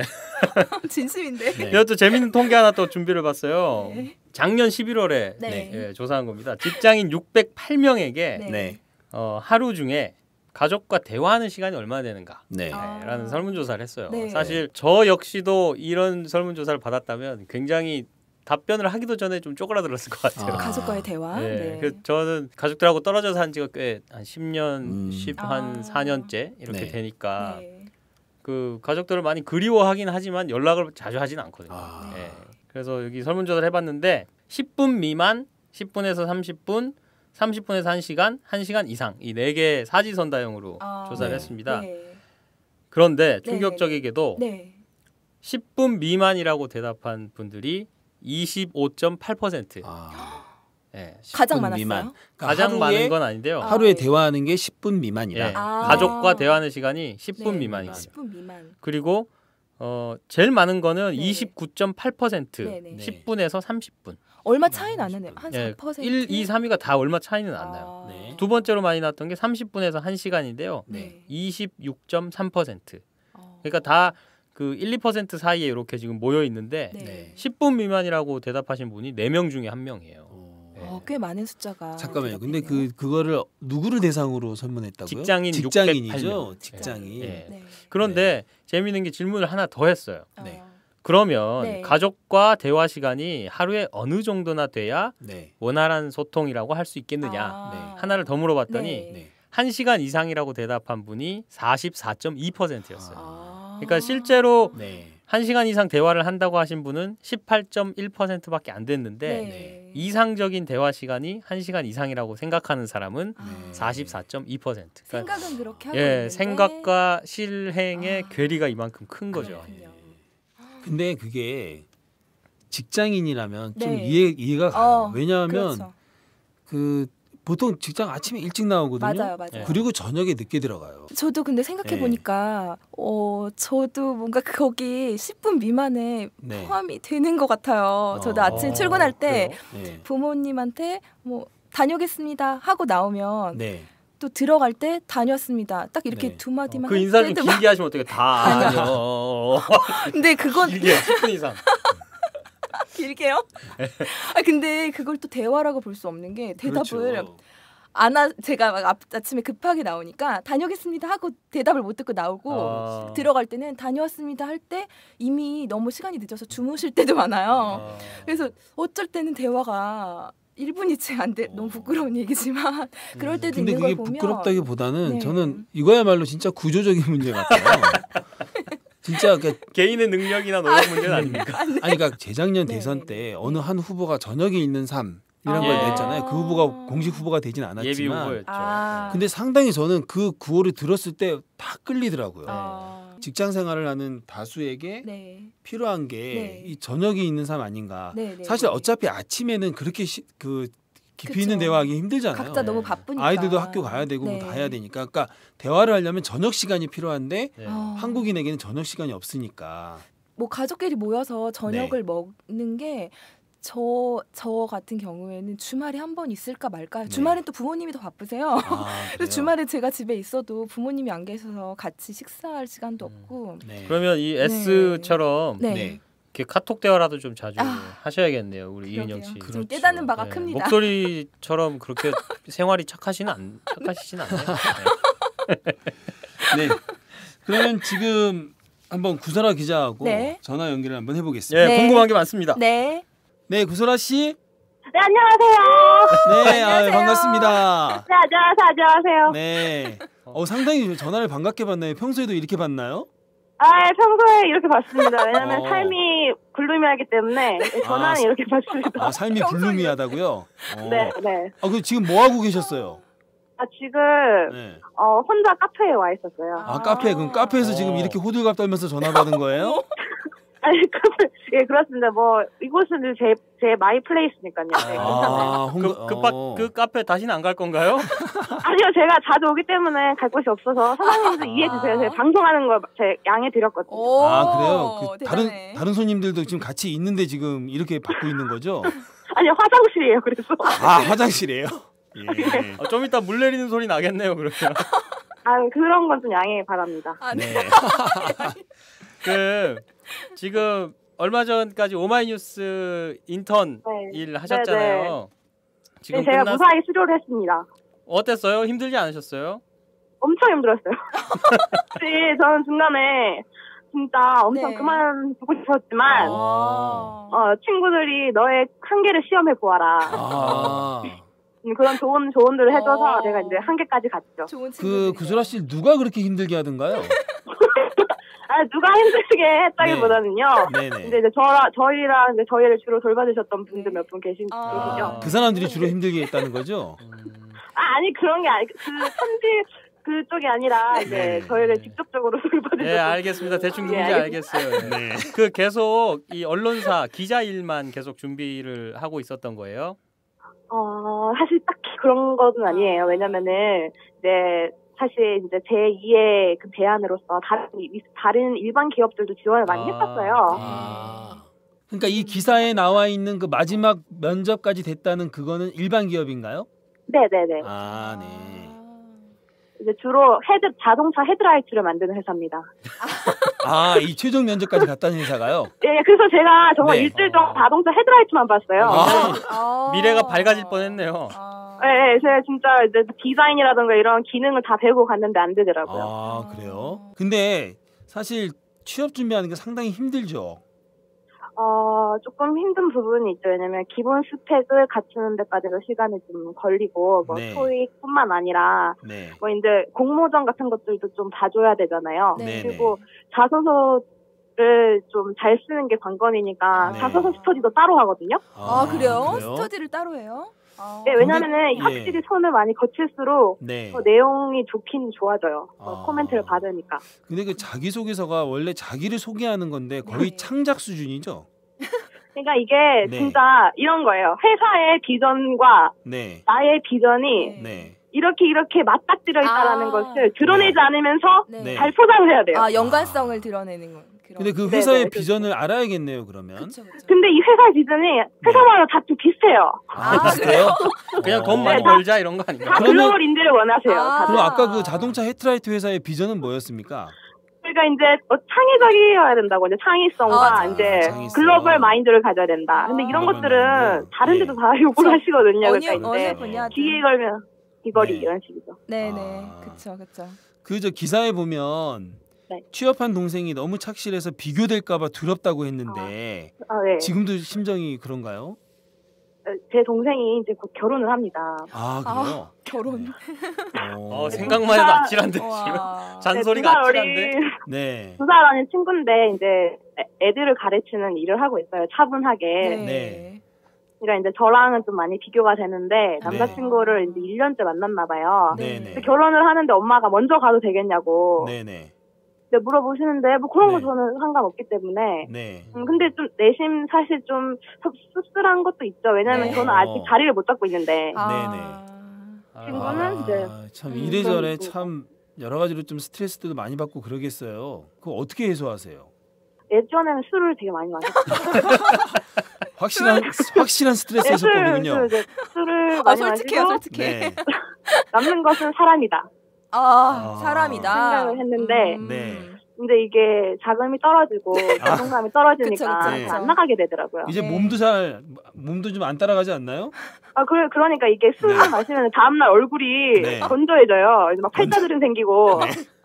진심인데. 네. 이것도 재밌는 통계 하나 또 준비를 봤어요. 네. 작년 십일월에 네. 예, 조사한 겁니다. 직장인 육백팔 명에게 네. 네. 어, 하루 중에 가족과 대화하는 시간이 얼마나 되는가? 네. 아. 네, 라는 설문조사를 했어요. 네. 사실 저 역시도 이런 설문조사를 받았다면 굉장히 답변을 하기도 전에 좀 쪼그라들었을 것 같아요. 아. 가족과의 대화. 네. 네. 그 저는 가족들하고 떨어져 산 지가 꽤 한 십 년, 음. 십 아. 한 사 년째 이렇게 네. 되니까 네. 그 가족들을 많이 그리워하긴 하지만 연락을 자주 하진 않거든요. 아. 예. 그래서 여기 설문조사를 해봤는데 십 분 미만, 십 분에서 삼십 분, 삼십 분에서 한 시간, 한 시간 이상 이 네 개 사지선다형으로 아. 조사를 네. 했습니다. 네. 그런데 네, 충격적이게도 네. 십 분 미만이라고 대답한 분들이 이십오 점 팔 퍼센트. 아, 예. 가장 십 분 많았어요. 미만. 그러니까 가장 하루에, 많은 건 아닌데요. 아. 하루에 네. 대화하는 게 십 분 미만이다. 예. 아. 가족과 대화하는 시간이 십 분 네. 미만입니다. 십 분 미만. 그리고 어, 제일 많은 거는 네. 이십구 점 팔 퍼센트. 네, 네. 십 분에서 삼십 분. 얼마 차이 나는 한 예. 사 퍼센트. 일, 이, 삼 위가 다 얼마 차이는 안 나요. 아. 네. 두 번째로 많이 났던 게 삼십 분에서 한 시간인데요. 네. 이십육 점 삼 퍼센트. 어. 그러니까 다 그 일, 이 퍼센트 사이에 이렇게 지금 모여 있는데 네. 네. 십 분 미만이라고 대답하신 분이 네 명 중에 한 명이에요. 어. 네. 어, 꽤 많은 숫자가. 잠깐만요. 근데 대답했네요. 그 그거를 누구를 대상으로 설문했다고요? 직장인 직장인이죠. 육백팔 명. 직장인. 예. 네. 그런데 재미있는 게 질문을 하나 더 했어요. 네. 어. 그러면 네. 가족과 대화 시간이 하루에 어느 정도나 돼야 네. 원활한 소통이라고 할 수 있겠느냐. 아. 네. 하나를 더 물어봤더니 네. 네. 한 시간 이상이라고 대답한 분이 사십사 점 이 퍼센트였어요. 아. 그러니까 실제로 네. 한 시간 이상 대화를 한다고 하신 분은 십팔 점 일 퍼센트밖에 안 됐는데 네. 이상적인 대화 시간이 한 시간 이상이라고 생각하는 사람은 아. 네. 사십사 점 이 퍼센트. 그러니까 생각은 그렇게 하고 예, 있는데 생각과 실행의 아. 괴리가 이만큼 큰 거죠. 그렇군요. 근데 그게 직장인이라면 좀 네. 이해 이해가 가요. 어, 왜냐하면 그렇죠. 그 보통 직장 아침에 일찍 나오거든요. 맞아요, 맞아요. 예. 그리고 저녁에 늦게 들어가요. 저도 근데 생각해 보니까 어 저도 뭔가 거기 십 분 미만에 네. 포함이 되는 것 같아요. 저도 어, 아침 출근할 때 그래요? 네. 부모님한테 뭐 다녀오겠습니다 하고 나오면 네. 또 들어갈 때 다녔습니다. 딱 이렇게 네. 두 마디만 그 할 인사를 좀 때도 막- 길게 하시면 어떻게 다 아니요. 근데 그건 길게 십 분 이상. 길게요? 아 근데 그걸 또 대화라고 볼 수 없는 게 대답을 그렇죠. 안 하, 제가 막 앞, 아침에 급하게 나오니까 다녀오겠습니다 하고 대답을 못 듣고 나오고 아. 들어갈 때는 다녀왔습니다 할 때 이미 너무 시간이 늦어서 주무실 때도 많아요. 아. 그래서 어쩔 때는 대화가 일 분이 채 안 돼. 너무 부끄러운 얘기지만 그럴 때도 근데 있는 그게 걸 보면 부끄럽다기보다는 네. 저는 이거야말로 진짜 구조적인 문제 같아요. 진짜 그 개인의 능력이나 노력 문제는 아닙니까? 아니 그러니까 재작년 네, 대선 네, 때 네. 어느 한 후보가 저녁에 있는 삶이란 아. 걸 예. 냈잖아요. 그 후보가 공식 후보가 되진 않았지만 예비 후보였죠. 아. 근데 상당히 저는 그 구호를 들었을 때 다 끌리더라고요. 아. 직장 생활을 하는 다수에게 네. 필요한 게 이 네. 저녁에 있는 삶 아닌가. 네, 네, 사실 네. 어차피 아침에는 그렇게 시, 그 깊이 그쵸. 있는 대화하기 힘들잖아요. 각자 너무 네. 바쁘니까. 아이들도 학교 가야 되고 네. 뭐 다 해야 되니까. 그러니까 대화를 하려면 저녁 시간이 필요한데 네. 어. 한국인에게는 저녁 시간이 없으니까. 뭐 가족끼리 모여서 저녁을 네. 먹는 게 저 저 같은 경우에는 주말에 한 번 있을까 말까. 네. 주말엔 또 부모님이 더 바쁘세요. 아, 그래서 그래요? 주말에 제가 집에 있어도 부모님이 안 계셔서 같이 식사할 시간도 음. 없고. 네. 그러면 이 S처럼 네. 네. 이렇게 카톡 대화라도 좀 자주 아, 하셔야겠네요, 우리 이은영 그러게요. 씨. 그렇죠. 좀 깨닫는 바가 네, 큽니다. 목소리처럼 그렇게 생활이 착하시는 안 착하시진 않네요. 네. 네. 그러면 지금 한번 구설아 기자하고 네. 전화 연결을 한번 예, 해보겠습니다. 네. 궁금한 게 많습니다. 네. 네, 구설아 씨. 네, 안녕하세요. 네, 아, 반갑습니다. 네, 안녕하세요. 안녕하세요. 네. 어, 상당히 전화를 반갑게 받나요? 평소에도 이렇게 받나요? 아, 평소에 이렇게 봤습니다. 왜냐면 어. 삶이 불루미하기 때문에 전화는 아, 이렇게 봤습니다. 아, 삶이 불루미하다고요? 어. 네, 네. 아, 그 지금 뭐 하고 계셨어요? 아, 지금 네. 어, 혼자 카페에 와 있었어요. 아, 카페. 그럼 카페에서 지금 어. 이렇게 호들갑 떨면서 전화 받은 거예요? 아니, 카페, 예, 그렇습니다. 뭐 이곳은 제, 제 마이 플레이스니까요. 네, 괜찮아요. 아, 홍, 그, 그, 바, 어. 그 카페 다시는 안 갈 건가요? 아니요, 제가 자주 오기 때문에 갈 곳이 없어서 사장님도 이해해 주세요. 제가 방송하는 걸 제 양해 드렸거든요. 오, 아, 그래요? 그 다른 대단해. 다른 손님들도 지금 같이 있는데 지금 이렇게 받고 있는 거죠? 아니, 화장실이에요. 그래서. 아, 화장실이에요? 예. 어, 좀 이따 물 내리는 소리 나겠네요, 그러면. 아, 그런 건 좀 양해 바랍니다. 아, 네. 네. 그 지금 얼마 전까지 오마이뉴스 인턴 네. 일 하셨잖아요. 지금 네, 제가 끝났... 무사히 수료를 했습니다. 어땠어요? 힘들지 않으셨어요? 엄청 힘들었어요. 네, 저는 중간에 진짜 엄청 네. 그만두고 싶었지만 아. 어, 친구들이 너의 한계를 시험해 보아라. 아. 음, 그런 좋은 조언들을 해줘서 어. 제가 이제 한계까지 갔죠. 좋은 그 친구들이네요. 구슬아 씨 누가 그렇게 힘들게 하던가요? 아, 누가 힘들게 했다기보다는요. 네네. 근데 이제 저 저희랑 이제 저희를 주로 돌봐주셨던 분들 몇 분 계신 아. 계시죠. 그 사람들이 주로 힘들게 했다는 거죠? 아, 아니 그런 게 아니 그 편집 그쪽이 아니라 이제 네. 저희를 직접적으로 돌봐주셨던. 네, 알겠습니다. 대충 누군지 예, 알겠어요. 네. 그 계속 이 언론사 기자 일만 계속 준비를 하고 있었던 거예요? 어, 사실 딱히 그런 것은 아니에요. 왜냐면은, 이제, 사실 이제 제이의 그 대안으로서 다른, 이- 다른 일반 기업들도 지원을 많이 아. 했었어요. 아. 그러니까 이 기사에 나와 있는 그 마지막 면접까지 됐다는 그거는 일반 기업인가요? 네네네. 아, 네. 이제 주로 헤드, 자동차 헤드라이트를 만드는 회사입니다. 아, 이 최종 면접까지 갔다는 회사가요? 예, 그래서 제가 정말 네. 일주일 동안 자동차 헤드라이트만 봤어요. 아. 아. 미래가 밝아질 뻔했네요. 아. 예, 예, 제가 진짜 이제 디자인이라든가 이런 기능을 다 배우고 갔는데 안 되더라고요. 아, 그래요? 근데 사실 취업 준비하는 게 상당히 힘들죠. 어, 조금 힘든 부분이 있죠. 왜냐면 기본 스펙을 갖추는 데까지도 시간이 좀 걸리고, 뭐 네. 토익뿐만 아니라, 네. 뭐 이제 공모전 같은 것들도 좀 봐줘야 되잖아요. 네. 그리고 자소서를 좀 잘 쓰는 게 관건이니까 네. 자소서 스터디도 따로 하거든요. 아, 그래요? 스터디를 따로 해요? 아. 네, 왜냐면은 근데- 확실히 예. 손을 많이 거칠수록 네. 어, 내용이 좋긴 좋아져요. 어, 아. 코멘트를 받으니까. 근데 그 자기소개서가 원래 자기를 소개하는 건데 거의 네. 창작 수준이죠? 그러니까 이게 네. 진짜 이런 거예요. 회사의 비전과 네. 나의 비전이 네. 네. 이렇게 이렇게 맞닥뜨려 있다라는 아. 것을 드러내지 네. 않으면서 네. 네. 잘 포장을 해야 돼요. 아, 연관성을 드러내는 건. 그런. 근데 그 네, 회사의 네, 비전을 알아야겠네요, 그러면. 그쵸, 그쵸. 근데 이 회사의 비전이 회사마다 다 좀 비슷해요. 아, 그래요? 그냥 어. 돈 많이 네, 다- 벌자 이런 거 아닌가요? 다 그러면- 글로벌 인재를 원하세요. 아. 다들. 그럼 아까 그 자동차 헤드라이트 회사의 비전은 뭐였습니까? 그러니까 이제 어, 창의적이어야 된다고 이제 창의성과 아, 이제 창의성. 글로벌 마인드를 가져야 된다. 근데 아. 이런 글로벌 것들은 마인드. 다른 네. 데도 다 요구를 그쵸. 하시거든요. 어느 그러니까 어느 이제 분야든. 귀에 걸면 귀걸이 네. 이런 식이죠. 네네. 아. 그쵸, 그쵸. 그 저 기사에 보면 네. 취업한 동생이 너무 착실해서 비교될까봐 두렵다고 했는데 아, 네. 지금도 심정이 그런가요? 제 동생이 이제 곧 결혼을 합니다. 아 그래요? 아, 결혼. 어, 생각만 해도 아찔한데 지금 와. 잔소리가 두 살 아찔한데. 어린 네. 두 살 어린 친구인데 이제 애- 애들을 가르치는 일을 하고 있어요. 차분하게. 네. 그러니까 이제 저랑은 좀 많이 비교가 되는데 남자친구를 이제 일 년째 만났나 봐요. 네. 네네. 근데 결혼을 하는데 엄마가 먼저 가도 되겠냐고 네네. 근데 물어보시는데 뭐 그런 거 네. 저는 상관없기 때문에 네. 음, 근데 좀 내심 사실 좀 씁- 씁쓸한 것도 있죠. 왜냐면 네. 저는 아직 자리를 못 잡고 있는데 아. 친구는 이제 아, 참 음, 이래저래 그런 참 여러 가지로 좀 스트레스도 많이 받고 그러겠어요. 그거 어떻게 해소하세요? 예전에는 술을 되게 많이 마셨어요. 확실한 확실한 스트레스 네, 술, 해소법이군요. 술, 이제 술을 아, 많이 솔직해요, 마시고 솔직해. 네. 남는 것은 사람이다. 아, 아. 사람이다. 생각을 했는데 음. 네. 근데 이게 자금이 떨어지고 자존감이 떨어지니까 그쵸, 그쵸, 그쵸. 안 나가게 되더라고요. 이제 네. 몸도 잘 몸도 좀 안 따라가지 않나요? 아, 그래, 그러니까 이게 술을 네. 마시면 다음날 얼굴이 네. 건조해져요. 이제 막 팔자주름 생기고.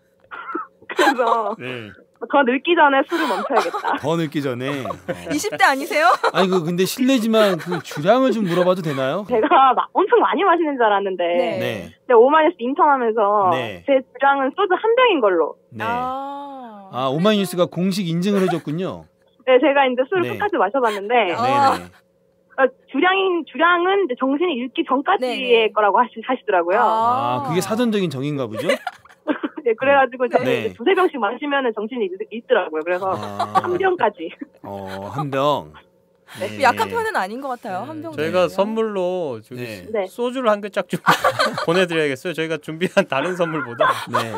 그래서 네. 더 늙기 전에 술을 멈춰야겠다. 더 늙기 전에. 어. 이십 대 아니세요? 아니 그 근데 실례지만 그 주량을 좀 물어봐도 되나요? 제가 막 엄청 많이 마시는 줄 알았는데. 네. 네. 근데 오마이뉴스 인턴하면서 네. 제 주량은 소주 한 병인 걸로. 네. 아, 아 오마이뉴스가 공식 인증을 해줬군요. 네, 제가 이제 술을 네. 끝까지 마셔봤는데 아. 네네. 어, 주량인 주량은 이제 정신이 잃기 전까지의 네네. 거라고 하시, 하시더라고요. 아 그게 사전적인 정인가 보죠? 네, 그래가지고 저는 네. 이제 두세 병씩 마시면은 정신이 잃, 잃더라고요. 그래서 아, 한 병까지. 어한 병. 네. 약한 편은 아닌 것 같아요. 한 병. 저희가 선물로 저기 네. 네. 소주를 한 개짝 좀 보내드려야겠어요. 저희가 준비한 다른 선물보다. 네.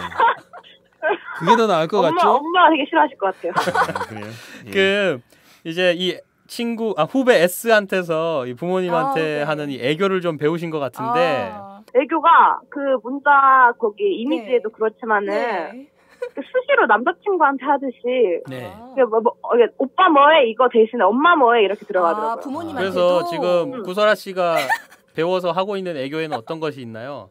그게 더 나을 것 엄마, 같죠? 엄마가 되게 싫어하실 것 같아요. 아, 그래요. 예. 그 이제 이 친구 아 후배 S한테서 이 부모님한테 아, 네. 하는 이 애교를 좀 배우신 것 같은데 아, 애교가 그 문자 거기 이미지에도 네. 그렇지만은 네. 그 수시로 남자친구한테 하듯이 네. 아. 그 뭐, 뭐, 어, 이게 오빠 뭐해 이거 대신에 엄마 뭐해 이렇게 들어가더라고요. 아, 부모님한테도. 그래서 지금 음. 구설아 씨가 배워서 하고 있는 애교에는 어떤 것이 있나요?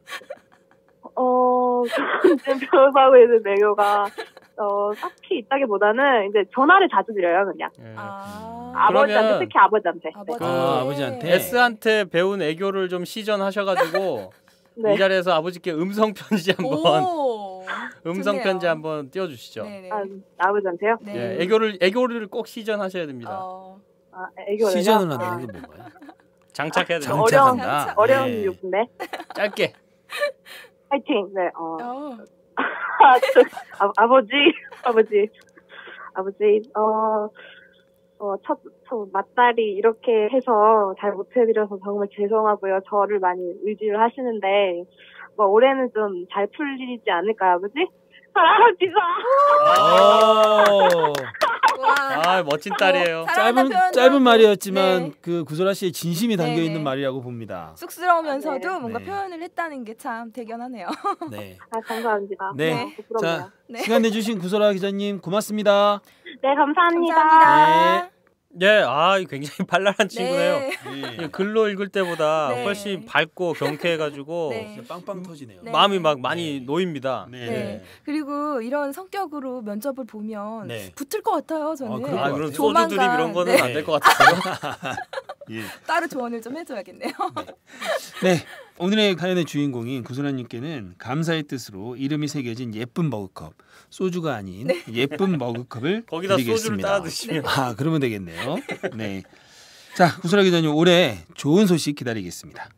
어 지금 배워서 하고 있는 애교가 어 딱히 있다기보다는 이제 전화를 자주 드려요 그냥 예. 아, 아버지한테 그러면- 특히 아버지한테. 아버지. 아, 아버지한테? S한테 배운 애교를 좀 시전하셔가지고 네. 이 자리에서 아버지께 음성 편지 한번 오. 음성 좋네요. 편지 한번 띄워주시죠. 네네. 아, 아버지한테요? 네. 예, 애교를 애교를 꼭 시전하셔야 됩니다. 어. 아, 애교를 시전을 아, 한다는 게 뭔가요? 장착해야 돼요. 어려운- 장착한다. 어려운 네. 욕인데 짧게. 파이팅. 네. 어. 어. 아, 저, 아, 아버지, 아버지, 아버지, 어, 어, 첫, 첫 맞다리 이렇게 해서 잘 못해드려서 정말 죄송하고요. 저를 많이 의지를 하시는데, 뭐, 올해는 좀 잘 풀리지 않을까요, 아버지? 사랑합니다. 오. 와. 아 멋진 딸이에요. 사랑한다 짧은 표현도 짧은 하고. 말이었지만 네. 그 구설아 씨의 진심이 담겨 네, 있는 네. 말이라고 봅니다. 쑥스러우면서도 네. 뭔가 네. 표현을 했다는 게 참 대견하네요. 네. 아, 감사합니다. 네. 어, 부끄럽네요. 자, 네. 시간 내주신 구설아 기자님 고맙습니다. 네, 감사합니다. 감사합니다. 예, 아 굉장히 발랄한 친구네요. 네. 네. 이 글로 읽을 때보다 네. 훨씬 밝고 경쾌해가지고 네. 진짜 빵빵 터지네요. 네. 마음이 막 많이 네. 놓입니다. 네. 네. 그리고 이런 성격으로 면접을 보면 네. 붙을 것 같아요. 저는. 아, 그럴 것 아, 그럼 같아요. 소주 드립 이런 거는 네. 안 될 것 같아요. 예. 따로 조언을 좀 해줘야겠네요. 네. 오늘의 가연의 주인공인 구설아님께는 감사의 뜻으로 이름이 새겨진 예쁜 머그컵, 소주가 아닌 예쁜 머그컵을 거기다 소주를 드리겠습니다. 따라 드시면 아, 그러면 되겠네요. 네. 자, 구설아 기자님 올해 좋은 소식 기다리겠습니다.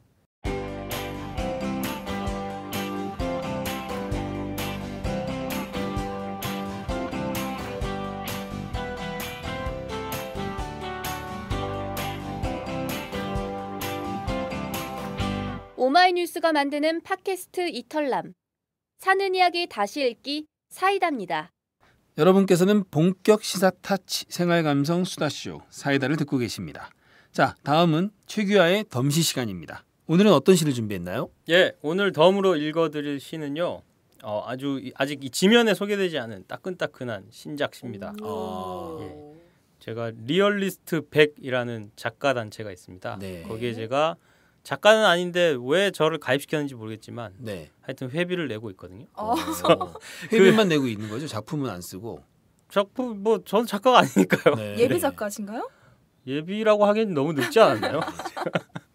오마이뉴스가 만드는 팟캐스트 이털남. 사는 이야기 다시 읽기 사이다입니다. 여러분께서는 본격 시사 타치 생활 감성 수다쇼 사이다를 듣고 계십니다. 자, 다음은 최규하의 덤시 시간입니다. 오늘은 어떤 시를 준비했나요? 예, 오늘 덤으로 읽어드릴 시는요. 어, 아주 이- 아직 이 지면에 소개되지 않은 따끈따끈한 신작 시입니다. 아. 예. 제가 리얼리스트 백이라는 작가 단체가 있습니다. 네. 거기에 제가 작가는 아닌데 왜 저를 가입시켰는지 모르겠지만 네. 하여튼 회비를 내고 있거든요. 어. 회비만 내고 있는 거죠. 작품은 안 쓰고. 작품 뭐 저는 작가가 아니니까요. 네. 예비 작가신가요? 예비라고 하기엔 너무 늦지 않았나요?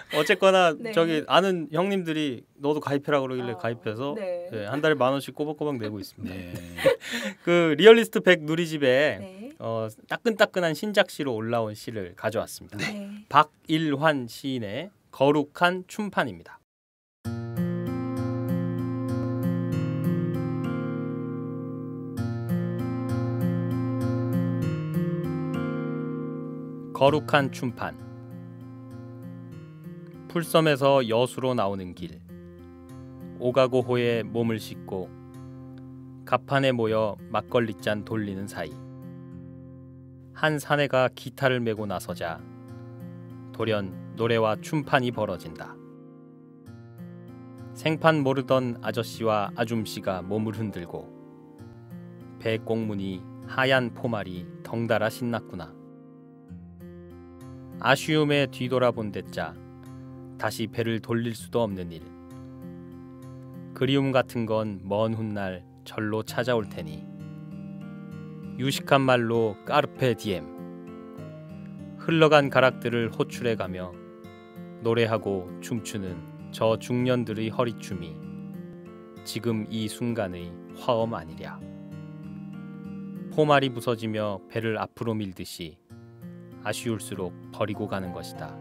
어쨌거나 네. 저기 아는 형님들이 너도 가입해라 그러길래 어, 가입해서 네. 네, 한 달에 만 원씩 꼬박꼬박 내고 있습니다. 네. 그 리얼리스트 백 누리집에 네. 어, 따끈따끈한 신작시로 올라온 시를 가져왔습니다. 네. 박일환 시인의 거룩한 춤판입니다. 거룩한 춤판. 풀섬에서 여수로 나오는 길. 오가고호에 몸을 싣고 갑판에 모여 막걸리잔 돌리는 사이 한 사내가 기타를 메고 나서자 돌연 노래와 춤판이 벌어진다. 생판 모르던 아저씨와 아줌씨가 몸을 흔들고 배 꽁무니 하얀 포말이 덩달아 신났구나. 아쉬움에 뒤돌아본 대자 다시 배를 돌릴 수도 없는 일. 그리움 같은 건 먼 훗날 절로 찾아올 테니 유식한 말로 까르페 디엠. 흘러간 가락들을 호출해가며 노래하고 춤추는 저 중년들의 허리춤이 지금 이 순간의 화엄 아니랴. 포말이 부서지며 배를 앞으로 밀듯이 아쉬울수록 버리고 가는 것이다.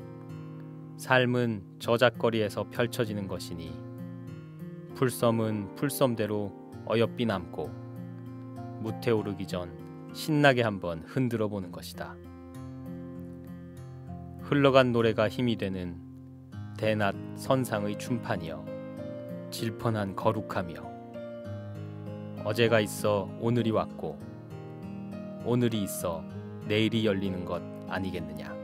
삶은 저작거리에서 펼쳐지는 것이니 풀섬은 풀섬대로 어여삐 남고 무태오르기 전 신나게 한번 흔들어 보는 것이다. 흘러간 노래가 힘이 되는 대낮 선상의 춤판이여 질펀한 거룩하며 어제가 있어 오늘이 왔고 오늘이 있어 내일이 열리는 것 아니겠느냐.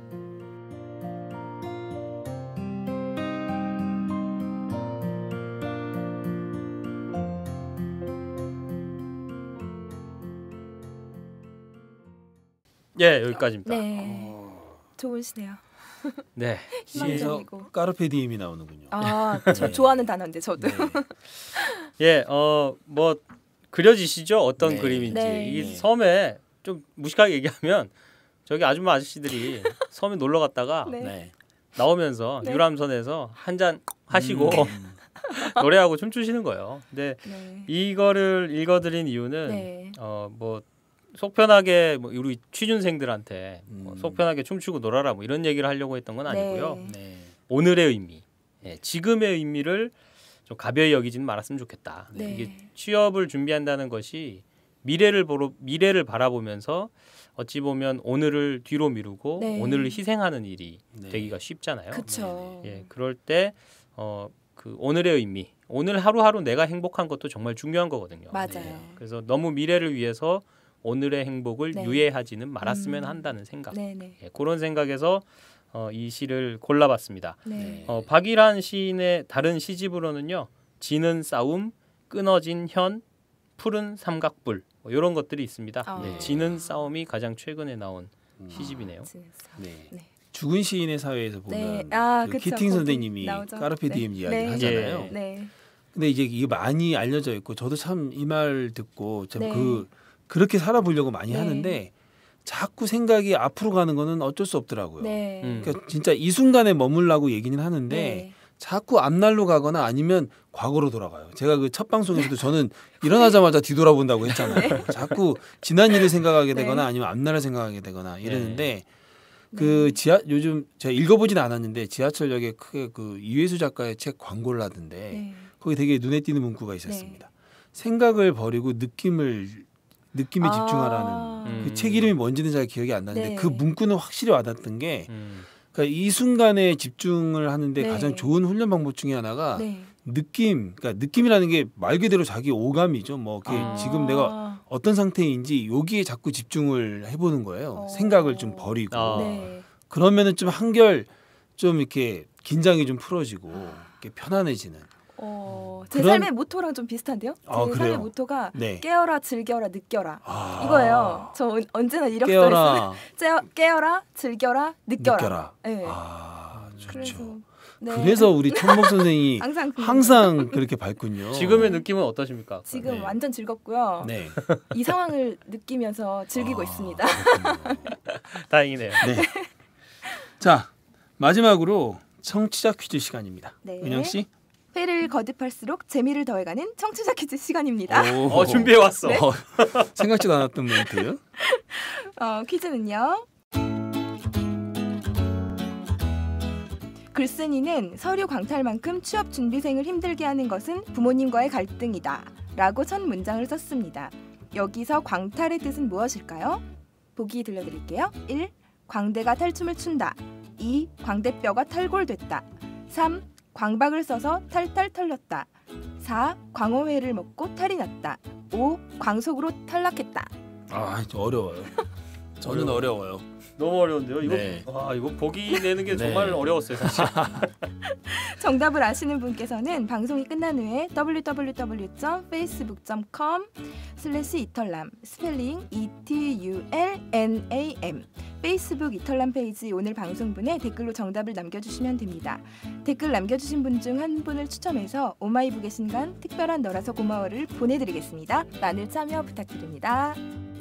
예, 여기까지입니다. 네. 좋으시네요. 네. 시에서 희망적이고. 까르페 디엠이 나오는군요. 아, 저 네. 좋아하는 단어인데 저도. 네. 예, 어, 뭐 그려지시죠? 어떤 네. 그림인지. 네. 이 섬에 좀 무식하게 얘기하면 저기 아줌마 아저씨들이 섬에 놀러 갔다가 네. 네. 나오면서 네. 유람선에서 한 잔 하시고 음. 노래하고 춤추시는 거예요. 근데 네. 이거를 읽어드린 이유는 네. 어, 뭐 속편하게 뭐 우리 취준생들한테 뭐 음. 속편하게 춤추고 놀아라 뭐 이런 얘기를 하려고 했던 건 아니고요. 네. 네. 오늘의 의미, 예, 지금의 의미를 좀 가벼이 여기지는 말았으면 좋겠다. 네. 이게 취업을 준비한다는 것이 미래를 보러 미래를 바라보면서 어찌 보면 오늘을 뒤로 미루고 네. 오늘을 희생하는 일이 네. 되기가 쉽잖아요. 그쵸. 예, 그럴 때 어, 그 오늘의 의미, 오늘 하루하루 내가 행복한 것도 정말 중요한 거거든요. 맞아요. 네. 그래서 너무 미래를 위해서 오늘의 행복을 네. 유예하지는 말았으면 음. 한다는 생각. 네, 네. 예, 그런 생각에서 어, 이 시를 골라봤습니다. 네. 어, 박일환 시인의 다른 시집으로는요, 지는 싸움, 끊어진 현, 푸른 삼각불 뭐 이런 것들이 있습니다. 아. 네, 지는 싸움이 가장 최근에 나온 음. 시집이네요. 진짜. 네. 네. 죽은 시인의 사회에서 보면 네. 아, 그 그쵸. 키팅 거기 선생님이 나오죠. 까르페 네. 디엠 이야기 네. 하잖아요. 예. 네. 근데 이제 이게 많이 알려져 있고 저도 참 이 말 듣고 참 네. 그 그렇게 살아보려고 많이 네. 하는데 자꾸 생각이 앞으로 가는 거는 어쩔 수 없더라고요. 네. 음. 그러니까 진짜 이 순간에 머물라고 얘기는 하는데 네. 자꾸 앞날로 가거나 아니면 과거로 돌아가요. 제가 그 첫 방송에서도 저는 일어나자마자 뒤돌아본다고 했잖아요. 자꾸 지난 일을 생각하게 되거나 네. 아니면 앞날을 생각하게 되거나 이러는데 네. 그 지하 요즘 제가 읽어보진 않았는데 지하철역에 크게 그 이회수 작가의 책 광고를 하던데 네. 거기 되게 눈에 띄는 문구가 있었습니다. 생각을 버리고 느낌을 느낌에 아. 집중하라는 음. 그 책 이름이 뭔지는 잘 기억이 안 나는데 네. 그 문구는 확실히 와닿던 게 음. 그러니까 이 순간에 집중을 하는데 네. 가장 좋은 훈련 방법 중에 하나가 네. 느낌, 그러니까 느낌이라는 게 말 그대로 자기 오감이죠. 뭐 이렇게 아. 지금 내가 어떤 상태인지 여기에 자꾸 집중을 해보는 거예요. 어. 생각을 좀 버리고 아. 네. 그러면은 좀 한결 좀 이렇게 긴장이 좀 풀어지고 이렇게 편안해지는. 어, 제 그런- 삶의 모토랑 좀 비슷한데요? 제 아, 삶의 그래요? 모토가 네. 깨어라, 즐겨라, 느껴라. 아. 이거예요. 저 언- 언제나 이력서에 쓰는 깨어라, 깨어, 깨어라, 즐겨라, 느껴라. 느껴라. 네. 아, 좋죠. 그래서 네. 그래서 우리 천목 선생이 항상 그- 항상 그렇게 밝군요. 지금의 느낌은 어떠십니까? 지금 네. 완전 즐겁고요. 네. 이 상황을 느끼면서 즐기고 아, 있습니다. 그렇군요. 다행이네요. 네. 자 마지막으로 청취자 퀴즈 시간입니다. 네. 은영 씨. 회를 거듭할수록 재미를 더해가는 청취자 퀴즈 시간입니다. 오, 어, 준비해 왔어. 네? 어, 생각지도 않았던 멘트. 어, 퀴즈는요. 글쓴이는 서류 광탈만큼 취업 준비생을 힘들게 하는 것은 부모님과의 갈등이다 라고 첫 문장을 썼습니다. 여기서 광탈의 뜻은 무엇일까요? 보기 들려드릴게요. 일. 광대가 탈춤을 춘다. 이. 광대뼈가 탈골됐다. 삼. 광박을 써서 탈탈 털렸다. 사. 광어회를 먹고 탈이 났다. 오. 광속으로 탈락했다. 아, 좀 어려워요. 저는 어려워요. 너무 어려운데요. 이거 네. 와, 이거 보기 내는 게 네. 정말 어려웠어요, 사실. 정답을 아시는 분께서는 방송이 끝난 후에 더블유 더블유 더블유 점 페이스북 점 컴 슬래시 이털남 스펠링 이 티 유 엘 엔 에이 엠 페이스북 이털남 페이지 오늘 방송분에 댓글로 정답을 남겨주시면 됩니다. 댓글 남겨주신 분 중 한 분을 추첨해서 오마이북의 신간 특별한 너라서 고마워를 보내드리겠습니다. 많은 참여 부탁드립니다.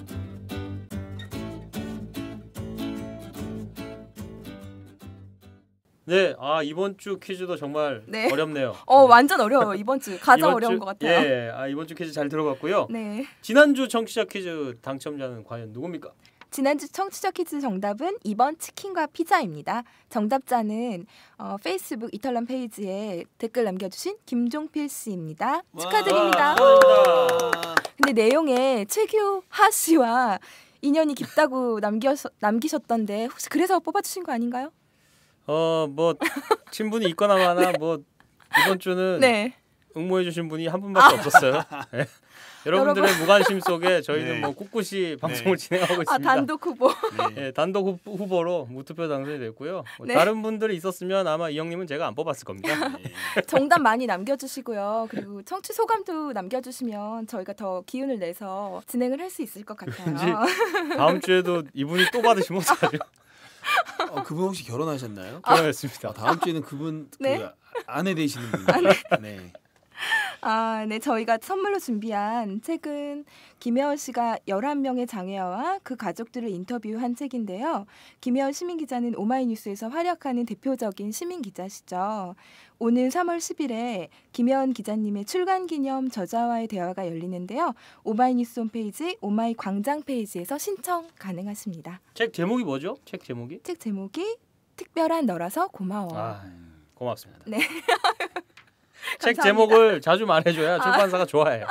네, 아 이번 주 퀴즈도 정말 네. 어렵네요. 어 네. 완전 어려워요. 이번 주 가장 이번 어려운 주, 것 같아요. 예, 아 이번 주 퀴즈 잘 들어갔고요. 네. 지난주 청취자 퀴즈 당첨자는 과연 누굽니까? 지난주 청취자 퀴즈 정답은 이 번 치킨과 피자입니다. 정답자는 어, 페이스북 이털남 페이지에 댓글 남겨주신 김종필 씨입니다. 축하드립니다. 축하드립니다. 근데 내용에 최규하 씨와 인연이 깊다고 남겨서, 남기셨던데 혹시 그래서 뽑아주신 거 아닌가요? 어, 뭐 친분이 있거나 마나 뭐 이번 주는 네. 응모해주신 분이 한 분밖에 없었어요. 네. 여러분들의 여러분. 무관심 속에 저희는 네. 뭐 꿋꿋이 방송을 진행하고 있습니다. 아 단독 후보. 네. 예, 단독 후, 후보로 무투표 당선이 됐고요. 뭐 네. 다른 분들이 있었으면 아마 이 형님은 제가 안 뽑았을 겁니다. 네. 정답 많이 남겨주시고요. 그리고 청취 소감도 남겨주시면 저희가 더 기운을 내서 진행을 할 수 있을 것 같아요. 왠지 다음 주에도 이분이 또 받으시면 어떡하죠? 어, 그분 혹시 결혼하셨나요? 결혼했습니다. 아, 다음 주에는 그분 네? 그 아내 되시는 분. 네. 아, 네. 저희가 선물로 준비한 책은 김혜원 씨가 열한 명의 장애아와 그 가족들을 인터뷰한 책인데요. 김혜원 시민기자는 오마이뉴스에서 활약하는 대표적인 시민기자시죠. 오늘 삼월 십일에 김혜원 기자님의 출간기념 저자와의 대화가 열리는데요. 오마이뉴스 홈페이지 오마이 광장 페이지에서 신청 가능하십니다. 책 제목이 뭐죠? 책 제목이? 책 제목이 특별한 너라서 고마워. 아, 고맙습니다. 네. 책 감사합니다. 제목을 자주 말해줘야 출판사가 좋아해요.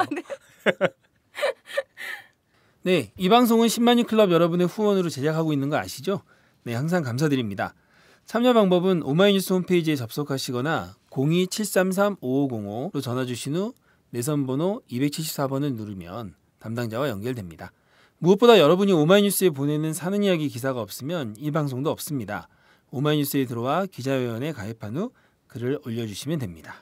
네, 이 방송은 십만인 클럽 여러분의 후원으로 제작하고 있는 거 아시죠? 네, 항상 감사드립니다. 참여 방법은 오마이뉴스 홈페이지에 접속하시거나 공이 칠삼삼 오오공오로 전화 주신 후 내선 번호 이백칠십사 번을 누르면 담당자와 연결됩니다. 무엇보다 여러분이 오마이뉴스에 보내는 사는 이야기 기사가 없으면 이 방송도 없습니다. 오마이뉴스에 들어와 기자회원에 가입한 후 글을 올려주시면 됩니다.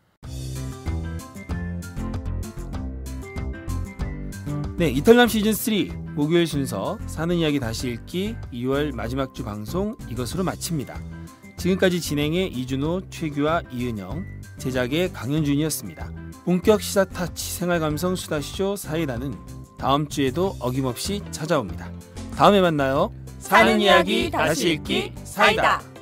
네, 이털남 시즌 삼 목요일 순서 사는 이야기 다시 읽기 이월 마지막 주 방송 이것으로 마칩니다. 지금까지 진행의 이준호, 최규하, 이은영, 제작의 강현준이었습니다. 본격 시사 타치 생활감성 수다쇼 사이다는 다음 주에도 어김없이 찾아옵니다. 다음에 만나요. 사는 이야기 다시 읽기 사이다.